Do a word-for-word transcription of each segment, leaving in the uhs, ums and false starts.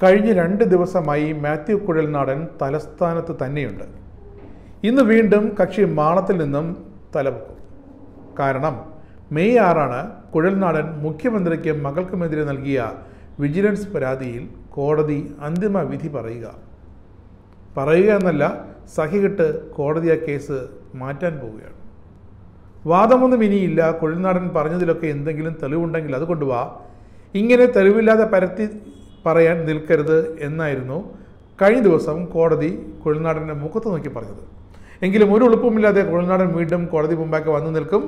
കഴിഞ്ഞ രണ്ട് ദിവസമായി മാത്യു കുഴൽനാടൻ തലസ്ഥാനത്ത് തന്നെയുണ്ട്. ഇന്ന് വീണ്ടും കക്ഷി മാളത്തിൽ നിന്നും തലപൊക്കും. കാരണം മെയ് ആറാണ് കുഴൽനാടൻ മുഖ്യമന്ത്രിക്ക് മകൾക്കുമെതിരെ നൽകിയ വിജിലൻസ് പരാതിയിൽ കോടതി അന്തിമ വിധി പറയുക. പറയുക എന്നല്ല, സഹികെട്ട് കോടതി ആ കേസ് മാറ്റാൻ പോവുകയാണ്. വാദമൊന്നും ഇനിയില്ല, കുഴൽനാടൻ പറഞ്ഞതിലൊക്കെ എന്തെങ്കിലും തെളിവുണ്ടെങ്കിൽ അത് കൊണ്ടുവാ, ഇങ്ങനെ തെളിവില്ലാതെ പരത്തി പറയാൻ നിൽക്കരുത് എന്നായിരുന്നു കഴിഞ്ഞ ദിവസം കോടതി കുഴൽനാടൻ്റെ മുഖത്ത് നോക്കി പറഞ്ഞത്. എങ്കിലും ഒരു എളുപ്പമില്ലാതെ കുഴൽനാടൻ വീണ്ടും കോടതി മുമ്പാകെ വന്നു നിൽക്കും.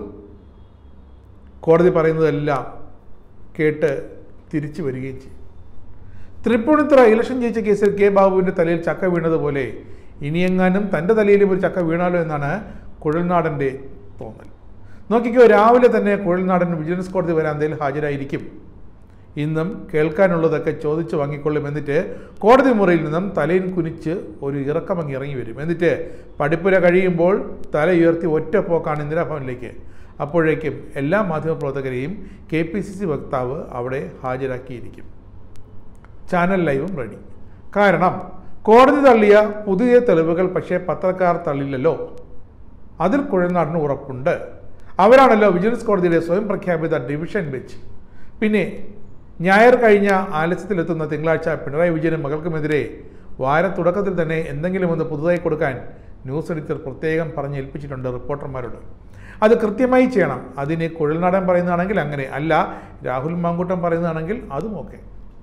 കോടതി പറയുന്നതെല്ലാം കേട്ട് തിരിച്ചു വരികയും ചെയ്യും. തൃപ്പൂണിത്തുറ ഇലക്ഷൻ ജയിച്ച കേസിൽ കെ ബാബുവിൻ്റെ തലയിൽ ചക്ക വീണതുപോലെ ഇനിയെങ്ങാനും തൻ്റെ തലയിലും ഒരു ചക്ക വീണാലോ എന്നാണ് കുഴൽനാടൻ്റെ തോന്നൽ. നോക്കിക്കോ, രാവിലെ തന്നെ കുഴൽനാടൻ വിജിലൻസ് കോടതി വരാന്തയിൽ ഹാജരായിരിക്കും. ഇന്നും കേൾക്കാനുള്ളതൊക്കെ ചോദിച്ചു വാങ്ങിക്കൊള്ളും. എന്നിട്ട് കോടതി മുറിയിൽ നിന്നും തലയിൽ കുനിച്ച് ഒരു ഇറക്കമങ്ങി ഇറങ്ങി വരും. എന്നിട്ട് പഠിപ്പുര കഴിയുമ്പോൾ തല ഉയർത്തി ഒറ്റ പോക്കാണ് ഇന്ദിരാഭവനിലേക്ക്. അപ്പോഴേക്കും എല്ലാ മാധ്യമപ്രവർത്തകരെയും കെ പി സി സി വക്താവ് അവിടെ ഹാജരാക്കിയിരിക്കും. Channel ലൈവും ready. കാരണം കോടതി തള്ളിയ പുതിയ തെളിവുകൾ പക്ഷേ പത്രക്കാർ തള്ളില്ലല്ലോ. അതിൽ കുഴൽനാടന് ഉറപ്പുണ്ട്. അവരാണല്ലോ വിജിലൻസ് കോടതിയിലെ സ്വയം പ്രഖ്യാപിത ഡിവിഷൻ ബെഞ്ച്. പിന്നെ ഞായർ കഴിഞ്ഞ ആലസ്യത്തിലെത്തുന്ന തിങ്കളാഴ്ച പിണറായി വിജയനും മകൾക്കുമെതിരെ വാര തുടക്കത്തിൽ തന്നെ എന്തെങ്കിലും ഒന്ന് പുതുതായി കൊടുക്കാൻ ന്യൂസ് എഡിറ്റർ പ്രത്യേകം പറഞ്ഞ് ഏൽപ്പിച്ചിട്ടുണ്ട് റിപ്പോർട്ടർമാരോട്. അത് കൃത്യമായി ചെയ്യണം. അതിന് കുഴൽനാടൻ പറയുന്നതാണെങ്കിൽ അങ്ങനെ, അല്ല രാഹുൽ മാങ്കൂട്ടം പറയുന്നതാണെങ്കിൽ അതും ഓക്കെ.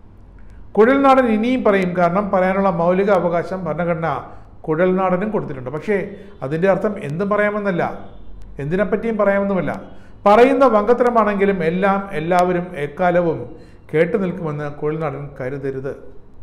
കുഴൽനാടൻ ഇനിയും പറയും. കാരണം പറയാനുള്ള മൗലിക അവകാശം ഭരണഘടന കുഴൽനാടനും കൊടുത്തിട്ടുണ്ട്. പക്ഷേ അതിൻ്റെ അർത്ഥം എന്തും പറയാമെന്നല്ല, എന്തിനെപ്പറ്റിയും പറയാമെന്നുമല്ല. പറയുന്ന വങ്കത്തരമാണെങ്കിലും എല്ലാം എല്ലാവരും എക്കാലവും കേട്ടു നിൽക്കുമെന്ന് കുഴൽനാടൻ കരുതരുത്.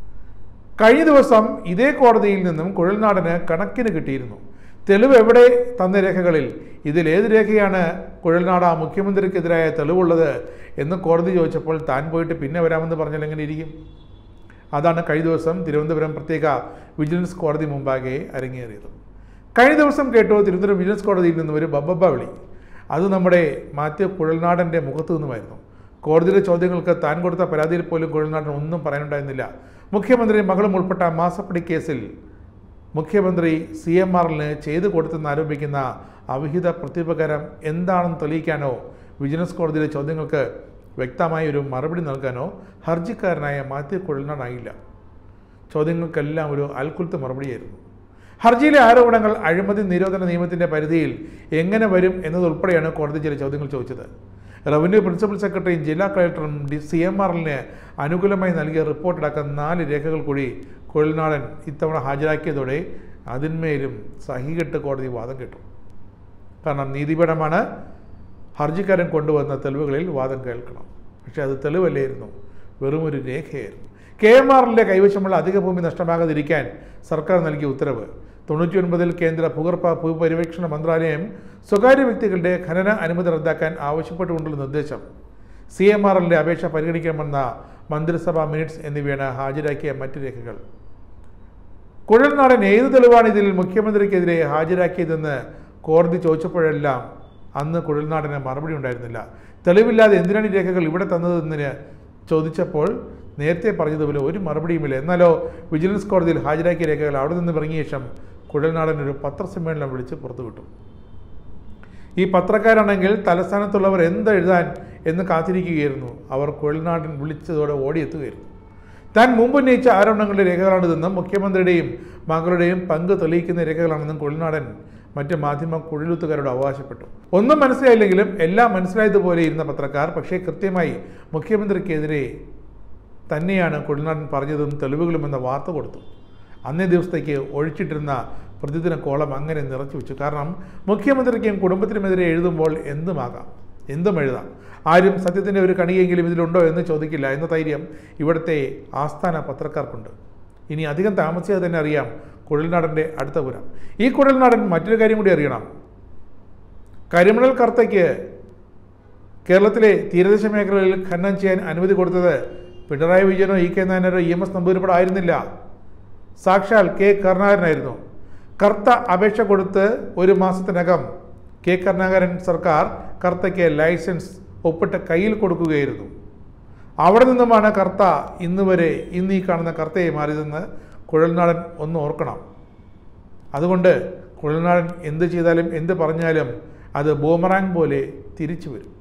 കഴിഞ്ഞ ദിവസം ഇതേ കോടതിയിൽ നിന്നും കുഴൽനാടന് കണക്കിന് കിട്ടിയിരുന്നു. തെളിവ് എവിടെ തന്ന രേഖകളിൽ ഇതിലേത് രേഖയാണ് കുഴൽനാട മുഖ്യമന്ത്രിക്കെതിരായ തെളിവുള്ളത് എന്ന് കോടതി ചോദിച്ചപ്പോൾ താൻ പോയിട്ട് പിന്നെ വരാമെന്ന് പറഞ്ഞാൽ എങ്ങനെ ഇരിക്കും? അതാണ് കഴിഞ്ഞ ദിവസം തിരുവനന്തപുരം പ്രത്യേക വിജിലൻസ് കോടതി മുമ്പാകെ അരങ്ങേറിയത്. കഴിഞ്ഞ ദിവസം കേട്ടോ തിരുവനന്തപുരം വിജിലൻസ് കോടതിയിൽ നിന്നും ഒരു ബബ്ബ വിളി. അത് നമ്മുടെ മാത്യു കുഴൽനാടൻ്റെ മുഖത്തു നിന്നുമായിരുന്നു. കോടതിയിലെ ചോദ്യങ്ങൾക്ക് താൻ കൊടുത്ത പരാതിയിൽ പോലും കുഴൽനാടൻ ഒന്നും പറയാനുണ്ടായിരുന്നില്ല. മുഖ്യമന്ത്രി മകളും ഉൾപ്പെട്ട മാസപ്പടി കേസിൽ മുഖ്യമന്ത്രി സി എം ആറിന് ചെയ്തു കൊടുത്തെന്ന് ആരോപിക്കുന്ന അവിഹിത പ്രത്യുപകാരം എന്താണെന്ന് തെളിയിക്കാനോ വിജിലൻസ് കോടതിയിലെ ചോദ്യങ്ങൾക്ക് വ്യക്തമായ ഒരു മറുപടി നൽകാനോ ഹർജിക്കാരനായ മാത്യു കുഴൽനാടനായില്ല. ചോദ്യങ്ങൾക്കെല്ലാം ഒരു അൽക്കുലത്ത് മറുപടിയായിരുന്നു. ഹർജിയിലെ ആരോപണങ്ങൾ അഴിമതി നിരോധന നിയമത്തിൻ്റെ പരിധിയിൽ എങ്ങനെ വരും എന്നതുൾപ്പെടെയാണ് കോടതി ചില ചോദ്യങ്ങൾ ചോദിച്ചത്. റവന്യൂ പ്രിൻസിപ്പൽ സെക്രട്ടറിയും ജില്ലാ കളക്ടറും ഡി സി എം ആറിന് അനുകൂലമായി നൽകിയ റിപ്പോർട്ടടക്കം നാല് രേഖകൾ കൂടി കുഴൽനാടൻ ഇത്തവണ ഹാജരാക്കിയതോടെ അതിന്മേലും സഹികെട്ട് കോടതി വാദം കേട്ടു. കാരണം നീതിപീഠമാണ് ഹർജിക്കാരൻ കൊണ്ടുവന്ന തെളിവുകളിൽ വാദം കേൾക്കണം. പക്ഷേ അത് തെളിവല്ലായിരുന്നു, വെറുമൊരു രേഖയായിരുന്നു. കെ എം ആറിൻ്റെ കൈവശമുള്ള അധിക ഭൂമി നഷ്ടമാകാതിരിക്കാൻ സർക്കാർ നൽകിയ ഉത്തരവ്. തൊണ്ണൂറ്റി ഒൻപതിൽ കേന്ദ്ര ഭൂഗർഭ ഭൂപരിവേക്ഷണ മന്ത്രാലയം സ്വകാര്യ വ്യക്തികളുടെ ഖനന അനുമതി റദ്ദാക്കാൻ ആവശ്യപ്പെട്ടുകൊണ്ടുള്ള നിർദ്ദേശം, സി എം ആർ എല്ലിൻ്റെ അപേക്ഷ പരിഗണിക്കണമെന്ന മന്ത്രിസഭാ മിനിറ്റ്സ് എന്നിവയാണ് ഹാജരാക്കിയ മറ്റ് രേഖകൾ. കുഴൽനാടൻ ഏത് തെളിവാണ് ഇതിൽ മുഖ്യമന്ത്രിക്കെതിരെ ഹാജരാക്കിയതെന്ന് കോടതി ചോദിച്ചപ്പോഴെല്ലാം അന്ന് കുഴൽനാടന് മറുപടി ഉണ്ടായിരുന്നില്ല. തെളിവില്ലാതെ എന്തിനാണ് ഈ രേഖകൾ ഇവിടെ തന്നതെന്ന് ചോദിച്ചപ്പോൾ നേരത്തെ പറഞ്ഞതുപോലെ ഒരു മറുപടിയുമില്ല. എന്നാലോ വിജിലൻസ് കോടതിയിൽ ഹാജരാക്കിയ രേഖകൾ അവിടെ നിന്ന് ഇറങ്ങിയ ശേഷം കുഴൽനാടൻ ഒരു പത്രസമ്മേളനം വിളിച്ച് പുറത്തുവിട്ടു. ഈ പത്രക്കാരാണെങ്കിൽ തലസ്ഥാനത്തുള്ളവർ എന്തെഴുതാൻ എന്ന് കാത്തിരിക്കുകയായിരുന്നു. അവർ കുഴൽനാടൻ വിളിച്ചതോടെ ഓടിയെത്തുകയായിരുന്നു. താൻ മുമ്പ് ഉന്നയിച്ച ആരോപണങ്ങളുടെ രേഖകളാണിതെന്നും മുഖ്യമന്ത്രിയുടെയും മകളുടെയും പങ്ക് തെളിയിക്കുന്ന രേഖകളാണെന്നും കുഴൽനാടൻ മറ്റ് മാധ്യമ കുഴലൂത്തുകാരോട് അവകാശപ്പെട്ടു. ഒന്നും മനസ്സിലായില്ലെങ്കിലും എല്ലാം മനസ്സിലായതുപോലെ ഇരുന്ന പത്രക്കാർ പക്ഷേ കൃത്യമായി മുഖ്യമന്ത്രിക്കെതിരെ തന്നെയാണ് കുഴൽനാടൻ പറഞ്ഞതും തെളിവുകളും എന്ന വാർത്ത കൊടുത്തു. അന്നേ ദിവസത്തേക്ക് ഒഴിച്ചിട്ടിരുന്ന പ്രതിദിന കോളം അങ്ങനെ നിറച്ചു വെച്ചു. കാരണം മുഖ്യമന്ത്രിക്കും കുടുംബത്തിനുമെതിരെ എഴുതുമ്പോൾ എന്തുമാകാം, എന്തും എഴുതാം. ആരും സത്യത്തിൻ്റെ ഒരു കണിയെങ്കിലും ഇതിലുണ്ടോ എന്ന് ചോദിക്കില്ല എന്ന ധൈര്യം ഇവിടുത്തെ ആസ്ഥാന പത്രക്കാർക്കുണ്ട്. ഇനി അധികം താമസിയാതെ തന്നെ അറിയാം കുഴൽനാടൻ്റെ അടുത്ത പുരം. ഈ കുഴൽനാടൻ മറ്റൊരു കാര്യം കൂടി അറിയണം. കരിമണൽ കർത്തയ്ക്ക് കേരളത്തിലെ തീരദേശ മേഖലകളിൽ ഖനനം ചെയ്യാൻ അനുമതി കൊടുത്തത് പിണറായി വിജയനോ ഇ കെ നായനോ ഇ എം എസ് നമ്പൂതിരിപ്പാടോ ആയിരുന്നില്ല, സാക്ഷാൽ കെ കരുണാകരനായിരുന്നു. കർത്ത അപേക്ഷ കൊടുത്ത് ഒരു മാസത്തിനകം കെ കരുണാകരൻ സർക്കാർ കർത്തയ്ക്ക് ലൈസൻസ് ഒപ്പിട്ട് കയ്യിൽ കൊടുക്കുകയായിരുന്നു. അവിടെ നിന്നുമാണ് കർത്ത ഇന്ന് വരെ ഇന്ന് ഈ കാണുന്ന കർത്തയെ മാറിയതെന്ന് കുഴൽനാടൻ ഒന്ന് ഓർക്കണം. അതുകൊണ്ട് കുഴൽനാടൻ എന്ത് ചെയ്താലും എന്ത് പറഞ്ഞാലും അത് ബൂമറാങ് പോലെ തിരിച്ചു വരും.